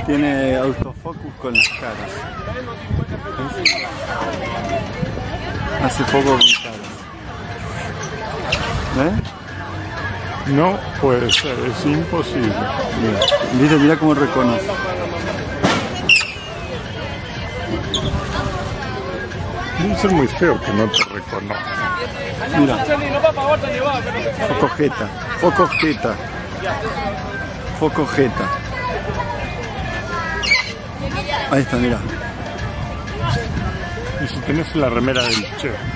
Tiene autofocus con las caras. ¿Ves? Hace foco con caras. ¿Ves? No puede ser, es imposible. Mira, mira cómo reconoce. Debe ser muy feo que no te reconozca. Mira. Foco jeta. Foco jeta. Foco jeta. Ahí está, mira. Y si tenés la remera del chef.